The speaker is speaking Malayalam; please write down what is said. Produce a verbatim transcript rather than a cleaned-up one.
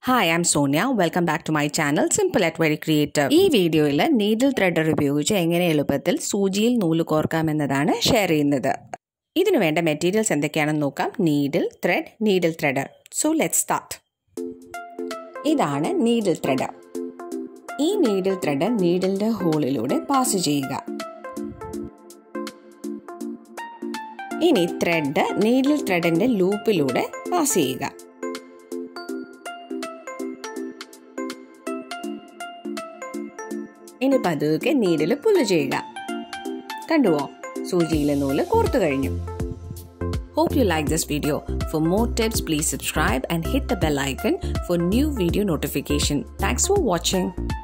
Hi, I'm Sonia. Welcome back to my channel, Simple at Very Creative. ഈ വീഡിയോയിൽ നീഡിൽ ത്രെഡർ ഉപയോഗിച്ച് എങ്ങനെ എളുപ്പത്തിൽ സൂചിയിൽ നൂല് കോർക്കാം എന്നതാണ് ഷെയർ ചെയ്യുന്നത്. ഇതിനു വേണ്ട മെറ്റീരിയൽസ് എന്തൊക്കെയാണെന്ന് നോക്കാം. Needle, thread, needle threader. So let's start. ഇതാണ് നീഡിൽ ത്രെഡർ. ഈ നീഡിൽ ത്രെഡർ നീഡിലിന്റെ ഹോളിലൂടെ പാസ് ചെയ്യുക. ഇനി ത്രെഡ് നീഡിൽ ത്രെഡിന്റെ ലൂപ്പിലൂടെ പാസ് ചെയ്യുക. ഇനി പതുക്കെ നീഡിൽ പുല്ല് ചെയ്യുക. കണ്ടുവോ, സൂചിയിലെ നൂല് കോർത്തു കഴിഞ്ഞു. Hope you like this video. For more tips, please subscribe and hit the bell icon for new video notification. Thanks for watching.